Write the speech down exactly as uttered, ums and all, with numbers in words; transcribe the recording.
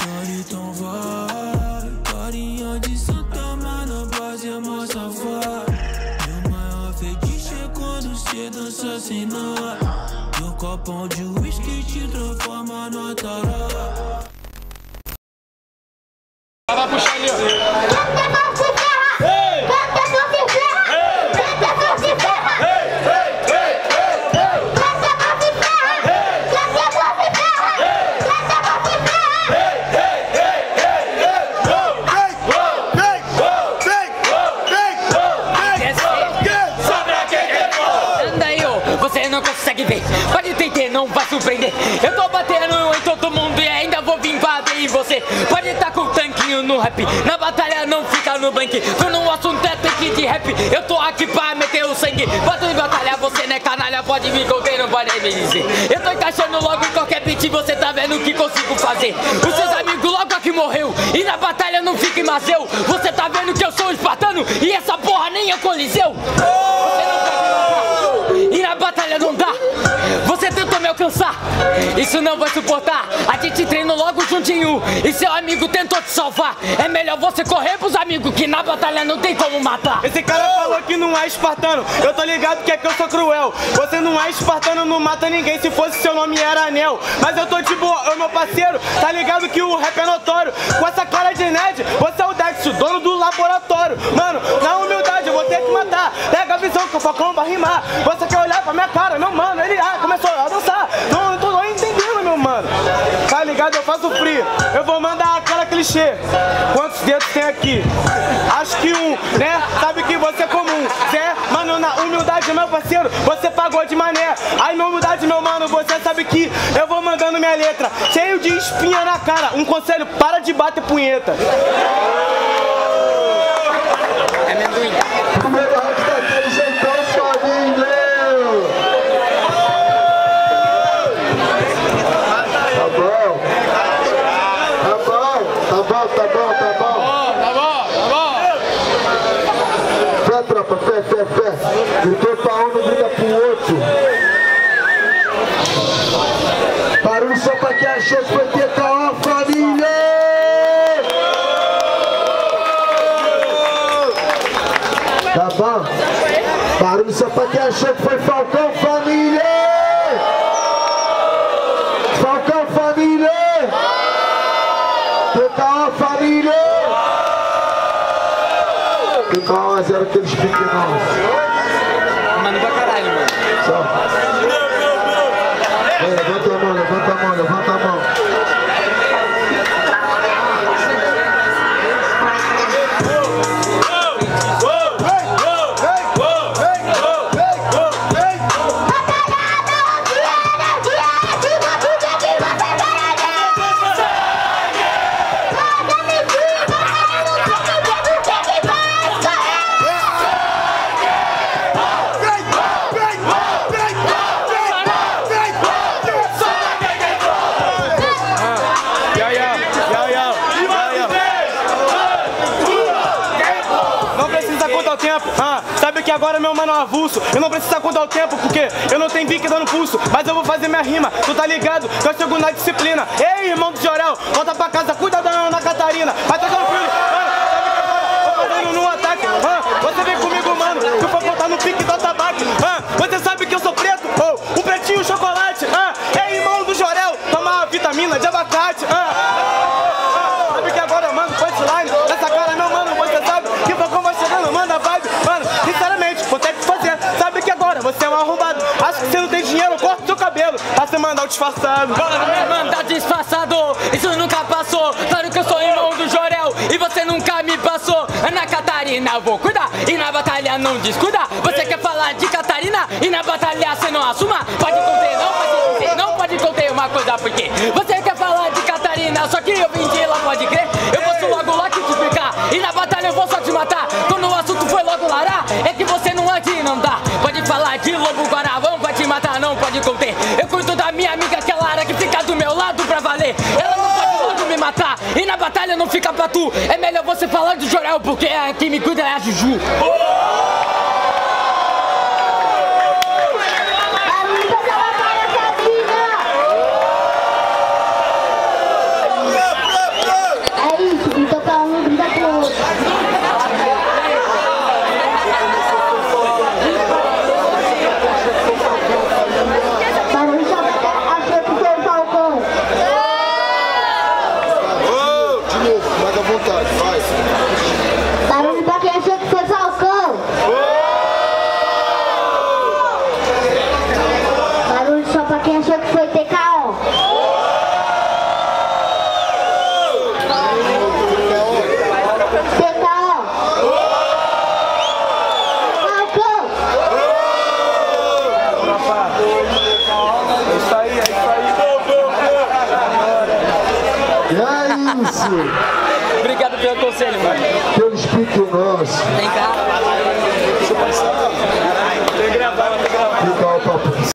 Shorty, então vai. Carinha de Santa Mana, base é mó safado. Meu maior fetiche é quando cê dança sem nó. Meu copão de whisky te transforma no tarô. Vai puxar ali, ó. Pode tentar, não vai surpreender. Eu tô batendo em todo mundo e ainda vou vir bater em você. Pode estar com o tanquinho no rap, na batalha não fica no blank. Quando o assunto é tanque de rap, eu tô aqui pra meter o sangue. Bota em batalha, você não é canalha, pode me conter, não pode me dizer. Eu tô encaixando logo em qualquer beat, você tá vendo o que consigo fazer. Os seus amigos logo aqui morreu, e na batalha não fica em Mazeu. Você tá vendo que eu sou um espartano, e essa porra nem é Coliseu. Você não pode matar, e na batalha não dá. Você tentou me alcançar, isso não vai suportar. A gente treina logo juntinho e seu amigo tentou te salvar. É melhor você correr pros amigos que na batalha não tem como matar. Esse cara falou que não é espartano, eu tô ligado que é que eu sou cruel. Você não é espartano, não mata ninguém, se fosse seu nome era Anel. Mas eu tô de boa, ô meu parceiro, tá ligado que o rap é notório. Com essa cara de nerd, você é o Dex, o dono do laboratório. Mano, na humildade eu vou ter que matar. Pega a visão que o Falcão vai rimar. Você quer olhar pra minha cara, meu mano, ele ah, começou a dançar. Não, não tô entendendo, meu mano. Tá ligado? Eu faço frio. Eu vou mandar aquela clichê. Quantos dedos tem aqui? Acho que um, né? Sabe que você é comum. Zé, mano, na humildade, meu parceiro, você pagou de mané. Aí, na humildade, meu mano, você sabe que eu vou mandando minha letra. Cheio de espinha na cara. Um conselho, para de bater punheta. É amendoim. Tá bom, tá bom. Tá bom, tá bom. Fé, tropa, fé, fé, fé. Gritou pra um, não grita pro outro. Barulho só pra quem achou que foi T K O, família! Tá bom? Barulho só pra quem achou que foi Falcão, família! Falcão, família! T K O, família! T K O a zero aqueles pequenos. Mano pra caralho, mano. Só. É, levanta a mão, levanta a mão, levanta a mão. Agora meu mano é um avulso, eu não preciso contar o tempo porque eu não tenho bique dando pulso. Mas eu vou fazer minha rima, tu tá ligado que eu chego na disciplina. Ei, irmão do Jorel, volta pra casa, cuida da Ana Catarina. Vai tá tranquilo, mano, sabe que agora eu tô fazendo no ataque. ah, Você vem comigo, mano, que eu vou contar no pique do tabaco. ah, Você sabe que eu sou preto, oh, um pretinho chocolate. ah, Ei, irmão do Jorel, toma uma vitamina de abacate. ah, ah, ah, Sabe que agora eu mando punchline nessa cara, meu mano, você sabe que o Falcão vai chegando, manda vibe. Mano, sinceramente, vou ter que fazer. Sabe que agora você é um arrombado. Acho que você não tem dinheiro, corta o seu cabelo pra você mandar o disfarçado. Bora me mandar disfarçado, isso nunca passou. Claro que eu sou irmão do Jorel e você nunca me passou. Ana Catarina, eu vou cuidar e na batalha não descuida. Você quer falar de Catarina e na batalha você não assuma? Pode conter, não pode conter, não pode conter uma coisa porque você quer falar de Catarina, só que eu vim de lá, pode crer. Eu posso logo lá que te explicar e na batalha eu vou só te matar. Quando o assunto foi logo lará, é que você não aqui não dá. Pode falar de lobo guaravão, vai te matar, não pode conter. Eu cuido da minha amiga que é Lara, que fica do meu lado pra valer. Ela não pode logo me matar e na batalha não fica pra tu. É melhor você falar do Jorel porque quem me cuida é a Juju. isso? Obrigado pelo conselho, mano. Pelo espírito nosso. Vem cá.